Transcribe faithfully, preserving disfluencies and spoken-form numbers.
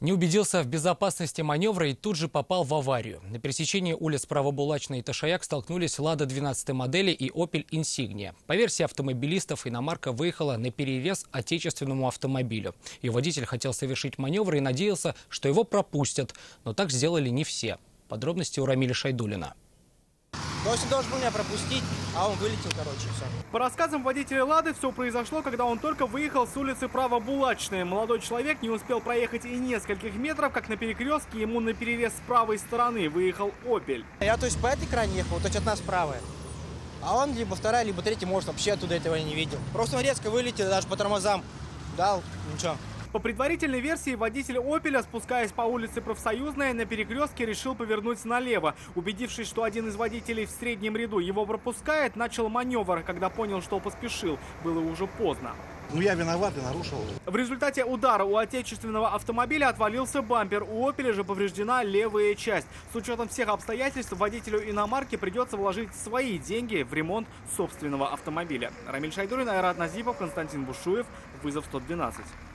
Не убедился в безопасности маневра и тут же попал в аварию. На пересечении улиц Правобулачной и Ташаяк столкнулись «Лада» двенадцатой модели и «Опель Инсигния». По версии автомобилистов, иномарка выехала на перерез отечественному автомобилю. Ее водитель хотел совершить маневр и надеялся, что его пропустят. Но так сделали не все. Подробности у Рамиля Шайдуллина. То есть он должен был меня пропустить, а он вылетел, короче, все. По рассказам водителя «Лады», все произошло, когда он только выехал с улицы Правобулачной. Молодой человек не успел проехать и нескольких метров, как на перекрестке ему на перерез с правой стороны выехал «Опель». Я, то есть, по этой крайне ехал, то есть от нас правая. А он либо вторая, либо третья, может, вообще оттуда этого не видел. Просто он резко вылетел, даже по тормозам дал, ничего. По предварительной версии, водитель «Опеля», спускаясь по улице Профсоюзная, на перекрестке решил повернуть налево. Убедившись, что один из водителей в среднем ряду его пропускает, начал маневр. Когда понял, что поспешил, было уже поздно. Ну я виноват и нарушил. В результате удара у отечественного автомобиля отвалился бампер. У «Опеля» же повреждена левая часть. С учетом всех обстоятельств водителю иномарки придется вложить свои деньги в ремонт собственного автомобиля. Рамиль Шайдуллин, Айрат Назипов, Константин Бушуев. Вызов сто двенадцать.